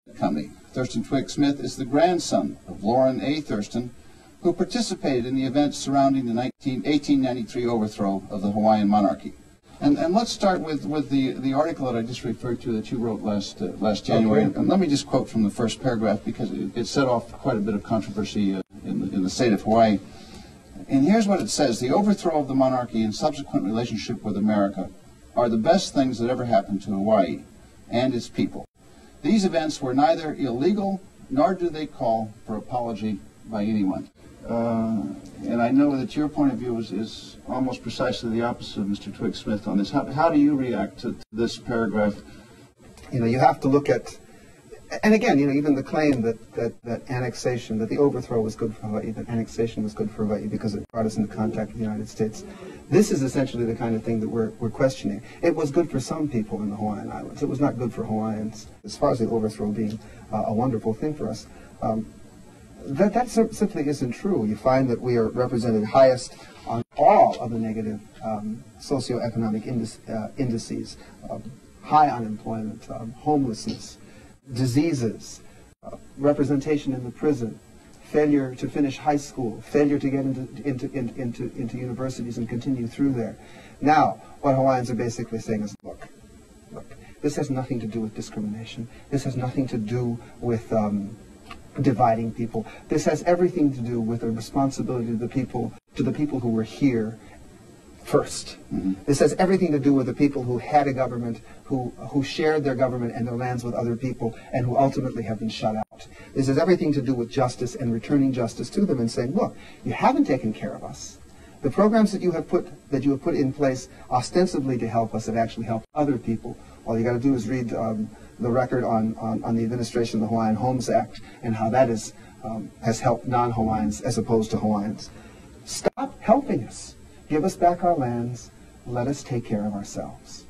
Company. Thurston Twigg-Smith is the grandson of Lauren A. Thurston, who participated in the events surrounding the 1893 overthrow of the Hawaiian monarchy. And let's start with the article that I just referred to that you wrote last January. Okay. And let me just quote from the first paragraph because it set off quite a bit of controversy in the state of Hawaii. And here's what it says: the overthrow of the monarchy and subsequent relationship with America are the best things that ever happened to Hawaii and its people. These events were neither illegal nor do they call for apology by anyone. And I know that your point of view is almost precisely the opposite of Mr. Twigg-Smith on this. How do you react to this paragraph? You know, you have to look at, and again, you know, even the claim that annexation, that the overthrow was good for Hawaii, that annexation was good for Hawaii because it brought us into contact with the United States. This is essentially the kind of thing that we're questioning. It was good for some people in the Hawaiian Islands. It was not good for Hawaiians. As far as the overthrow being a wonderful thing for us, that simply isn't true. You find that we are represented highest on all of the negative socioeconomic indices, high unemployment, homelessness, diseases, representation in the prison, failure to finish high school, failure to get into universities and continue through there. Now, what Hawaiians are basically saying is, look, this has nothing to do with discrimination. This has nothing to do with dividing people. This has everything to do with a responsibility to the people who were here first. Mm-hmm. This has everything to do with the people who had a government, who shared their government and their lands with other people, and who ultimately have been shut out. This has everything to do with justice and returning justice to them and saying, look, you haven't taken care of us. The programs that you have put in place ostensibly to help us have actually helped other people. All you got to do is read the record on the administration of the Hawaiian Homes Act and how that has helped non-Hawaiians as opposed to Hawaiians. Stop helping us. Give us back our lands. Let us take care of ourselves.